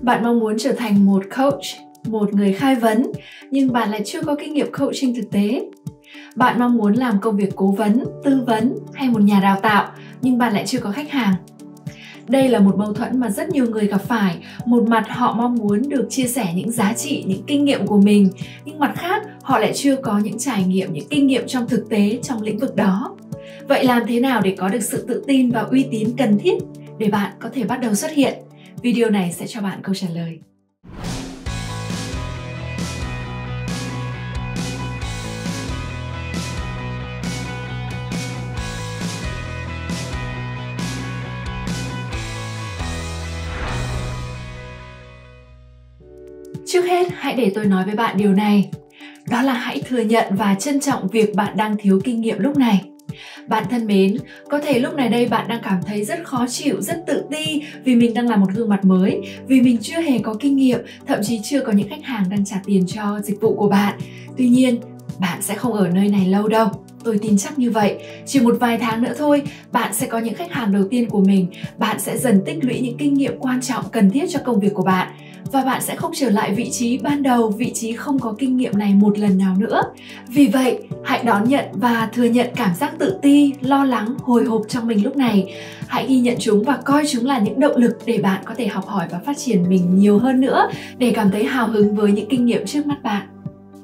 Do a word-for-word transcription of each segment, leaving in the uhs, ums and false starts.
Bạn mong muốn trở thành một coach, một người khai vấn, nhưng bạn lại chưa có kinh nghiệm coaching thực tế. Bạn mong muốn làm công việc cố vấn, tư vấn hay một nhà đào tạo, nhưng bạn lại chưa có khách hàng. Đây là một mâu thuẫn mà rất nhiều người gặp phải. Một mặt họ mong muốn được chia sẻ những giá trị, những kinh nghiệm của mình, nhưng mặt khác họ lại chưa có những trải nghiệm, những kinh nghiệm trong thực tế trong lĩnh vực đó. Vậy làm thế nào để có được sự tự tin và uy tín cần thiết để bạn có thể bắt đầu xuất hiện? Video này sẽ cho bạn câu trả lời. Trước hết, hãy để tôi nói với bạn điều này. Đó là hãy thừa nhận và trân trọng việc bạn đang thiếu kinh nghiệm lúc này. Bạn thân mến, có thể lúc này đây bạn đang cảm thấy rất khó chịu, rất tự ti vì mình đang là một gương mặt mới, vì mình chưa hề có kinh nghiệm, thậm chí chưa có những khách hàng đang trả tiền cho dịch vụ của bạn. Tuy nhiên, bạn sẽ không ở nơi này lâu đâu. Tôi tin chắc như vậy, chỉ một vài tháng nữa thôi, bạn sẽ có những khách hàng đầu tiên của mình, bạn sẽ dần tích lũy những kinh nghiệm quan trọng cần thiết cho công việc của bạn. Và bạn sẽ không trở lại vị trí ban đầu, vị trí không có kinh nghiệm này một lần nào nữa. Vì vậy, hãy đón nhận và thừa nhận cảm giác tự ti, lo lắng, hồi hộp trong mình lúc này. Hãy ghi nhận chúng và coi chúng là những động lực để bạn có thể học hỏi và phát triển mình nhiều hơn nữa, để cảm thấy hào hứng với những kinh nghiệm trước mắt bạn.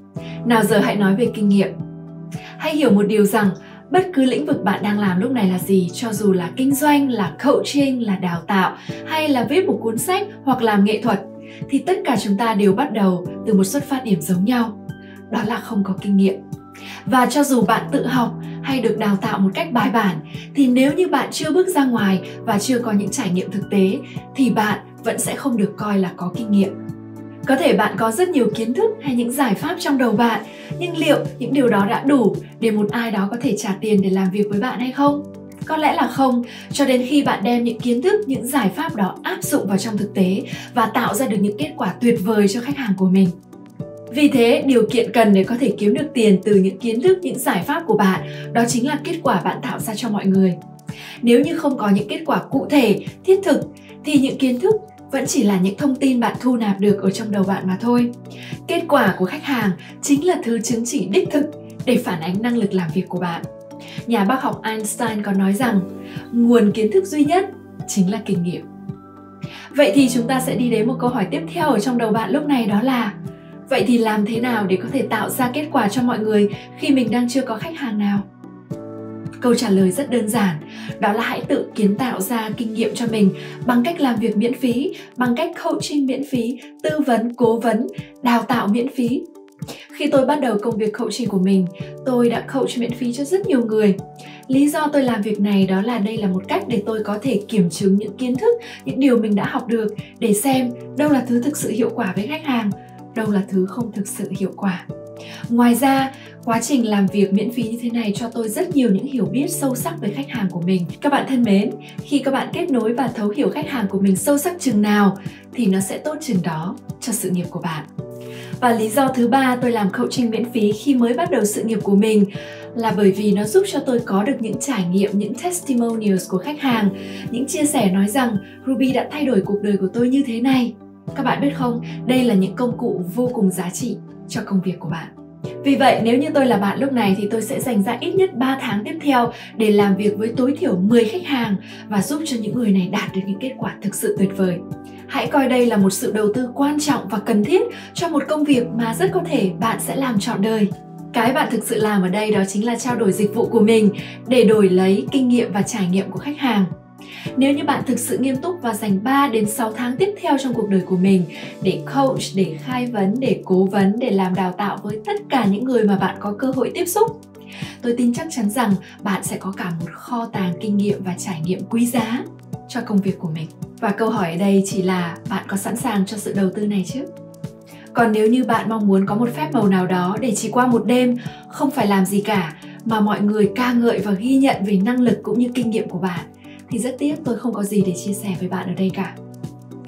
Nào giờ hãy nói về kinh nghiệm. Hãy hiểu một điều rằng, bất cứ lĩnh vực bạn đang làm lúc này là gì, cho dù là kinh doanh, là coaching, là đào tạo, hay là viết một cuốn sách hoặc làm nghệ thuật, thì tất cả chúng ta đều bắt đầu từ một xuất phát điểm giống nhau, đó là không có kinh nghiệm. Và cho dù bạn tự học hay được đào tạo một cách bài bản, thì nếu như bạn chưa bước ra ngoài và chưa có những trải nghiệm thực tế, thì bạn vẫn sẽ không được coi là có kinh nghiệm. Có thể bạn có rất nhiều kiến thức hay những giải pháp trong đầu bạn, nhưng liệu những điều đó đã đủ để một ai đó có thể trả tiền để làm việc với bạn hay không? Có lẽ là không, cho đến khi bạn đem những kiến thức, những giải pháp đó áp dụng vào trong thực tế và tạo ra được những kết quả tuyệt vời cho khách hàng của mình. Vì thế, điều kiện cần để có thể kiếm được tiền từ những kiến thức, những giải pháp của bạn, đó chính là kết quả bạn tạo ra cho mọi người. Nếu như không có những kết quả cụ thể, thiết thực, thì những kiến thức vẫn chỉ là những thông tin bạn thu nạp được ở trong đầu bạn mà thôi. Kết quả của khách hàng chính là thứ chứng chỉ đích thực để phản ánh năng lực làm việc của bạn. Nhà bác học Einstein có nói rằng, nguồn kiến thức duy nhất chính là kinh nghiệm. Vậy thì chúng ta sẽ đi đến một câu hỏi tiếp theo ở trong đầu bạn lúc này, đó là vậy thì làm thế nào để có thể tạo ra kết quả cho mọi người khi mình đang chưa có khách hàng nào? Câu trả lời rất đơn giản, đó là hãy tự kiến tạo ra kinh nghiệm cho mình bằng cách làm việc miễn phí, bằng cách coaching miễn phí, tư vấn, cố vấn, đào tạo miễn phí. Khi tôi bắt đầu công việc coaching của mình, tôi đã coach miễn phí cho rất nhiều người. Lý do tôi làm việc này đó là đây là một cách để tôi có thể kiểm chứng những kiến thức, những điều mình đã học được để xem đâu là thứ thực sự hiệu quả với khách hàng, đâu là thứ không thực sự hiệu quả. Ngoài ra, quá trình làm việc miễn phí như thế này cho tôi rất nhiều những hiểu biết sâu sắc về khách hàng của mình. Các bạn thân mến, khi các bạn kết nối và thấu hiểu khách hàng của mình sâu sắc chừng nào thì nó sẽ tốt chừng đó cho sự nghiệp của bạn. Và lý do thứ ba tôi làm coaching miễn phí khi mới bắt đầu sự nghiệp của mình là bởi vì nó giúp cho tôi có được những trải nghiệm, những testimonials của khách hàng, những chia sẻ nói rằng Ruby đã thay đổi cuộc đời của tôi như thế này. Các bạn biết không, đây là những công cụ vô cùng giá trị cho công việc của bạn. Vì vậy, nếu như tôi là bạn lúc này thì tôi sẽ dành ra ít nhất ba tháng tiếp theo để làm việc với tối thiểu mười khách hàng và giúp cho những người này đạt được những kết quả thực sự tuyệt vời. Hãy coi đây là một sự đầu tư quan trọng và cần thiết cho một công việc mà rất có thể bạn sẽ làm trọn đời. Cái bạn thực sự làm ở đây đó chính là trao đổi dịch vụ của mình để đổi lấy kinh nghiệm và trải nghiệm của khách hàng. Nếu như bạn thực sự nghiêm túc và dành ba đến sáu tháng tiếp theo trong cuộc đời của mình để coach, để khai vấn, để cố vấn, để làm đào tạo với tất cả những người mà bạn có cơ hội tiếp xúc, tôi tin chắc chắn rằng bạn sẽ có cả một kho tàng kinh nghiệm và trải nghiệm quý giá cho công việc của mình. Và câu hỏi ở đây chỉ là bạn có sẵn sàng cho sự đầu tư này chứ? Còn nếu như bạn mong muốn có một phép màu nào đó để chỉ qua một đêm không phải làm gì cả mà mọi người ca ngợi và ghi nhận về năng lực cũng như kinh nghiệm của bạn, thì rất tiếc tôi không có gì để chia sẻ với bạn ở đây cả.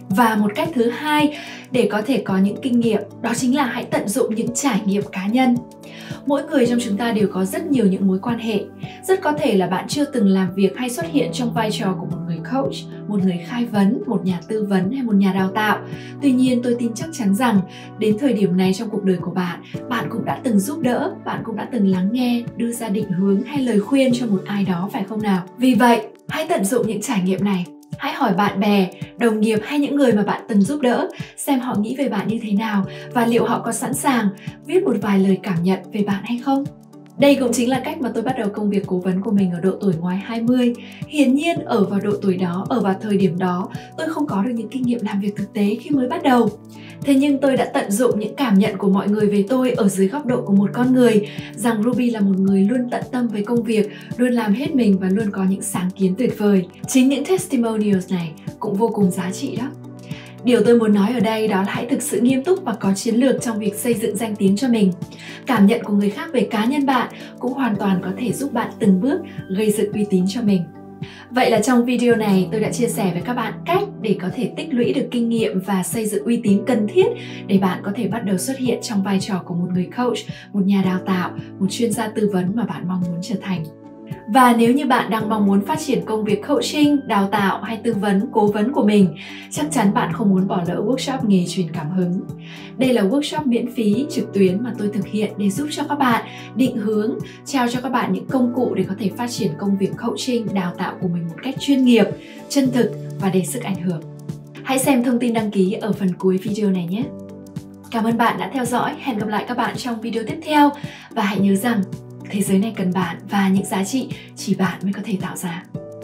Và một cách thứ hai để có thể có những kinh nghiệm, đó chính là hãy tận dụng những trải nghiệm cá nhân. Mỗi người trong chúng ta đều có rất nhiều những mối quan hệ. Rất có thể là bạn chưa từng làm việc hay xuất hiện trong vai trò của một người coach, một người khai vấn, một nhà tư vấn hay một nhà đào tạo. Tuy nhiên tôi tin chắc chắn rằng đến thời điểm này trong cuộc đời của bạn, bạn cũng đã từng giúp đỡ, bạn cũng đã từng lắng nghe, đưa ra định hướng hay lời khuyên cho một ai đó, phải không nào? Vì vậy, hãy tận dụng những trải nghiệm này. Hãy hỏi bạn bè, đồng nghiệp hay những người mà bạn từng giúp đỡ xem họ nghĩ về bạn như thế nào và liệu họ có sẵn sàng viết một vài lời cảm nhận về bạn hay không. Đây cũng chính là cách mà tôi bắt đầu công việc cố vấn của mình ở độ tuổi ngoài hai mươi. Hiển nhiên ở vào độ tuổi đó, ở vào thời điểm đó, tôi không có được những kinh nghiệm làm việc thực tế khi mới bắt đầu. Thế nhưng tôi đã tận dụng những cảm nhận của mọi người về tôi ở dưới góc độ của một con người, rằng Ruby là một người luôn tận tâm với công việc, luôn làm hết mình và luôn có những sáng kiến tuyệt vời. Chính những testimonials này cũng vô cùng giá trị đó. Điều tôi muốn nói ở đây đó là hãy thực sự nghiêm túc và có chiến lược trong việc xây dựng danh tiếng cho mình. Cảm nhận của người khác về cá nhân bạn cũng hoàn toàn có thể giúp bạn từng bước gây dựng uy tín cho mình. Vậy là trong video này tôi đã chia sẻ với các bạn cách để có thể tích lũy được kinh nghiệm và xây dựng uy tín cần thiết để bạn có thể bắt đầu xuất hiện trong vai trò của một người coach, một nhà đào tạo, một chuyên gia tư vấn mà bạn mong muốn trở thành. Và nếu như bạn đang mong muốn phát triển công việc coaching, đào tạo hay tư vấn, cố vấn của mình, chắc chắn bạn không muốn bỏ lỡ workshop nghề truyền cảm hứng. Đây là workshop miễn phí trực tuyến mà tôi thực hiện để giúp cho các bạn định hướng, trao cho các bạn những công cụ để có thể phát triển công việc coaching, đào tạo của mình một cách chuyên nghiệp, chân thực và đầy sức ảnh hưởng. Hãy xem thông tin đăng ký ở phần cuối video này nhé. Cảm ơn bạn đã theo dõi, hẹn gặp lại các bạn trong video tiếp theo và hãy nhớ rằng thế giới này cần bạn và những giá trị chỉ bạn mới có thể tạo ra.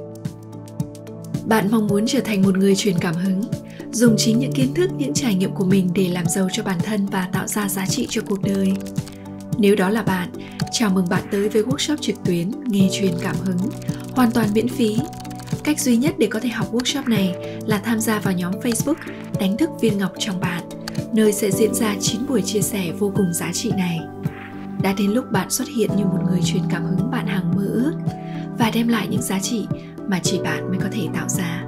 Bạn mong muốn trở thành một người truyền cảm hứng, dùng chính những kiến thức, những trải nghiệm của mình để làm giàu cho bản thân và tạo ra giá trị cho cuộc đời. Nếu đó là bạn, chào mừng bạn tới với workshop trực tuyến Nghề truyền cảm hứng, hoàn toàn miễn phí. Cách duy nhất để có thể học workshop này là tham gia vào nhóm Facebook Đánh thức viên ngọc trong bạn, nơi sẽ diễn ra chín buổi chia sẻ vô cùng giá trị này. Đã đến lúc bạn xuất hiện như một người truyền cảm hứng bạn hằng mơ ước và đem lại những giá trị mà chỉ bạn mới có thể tạo ra.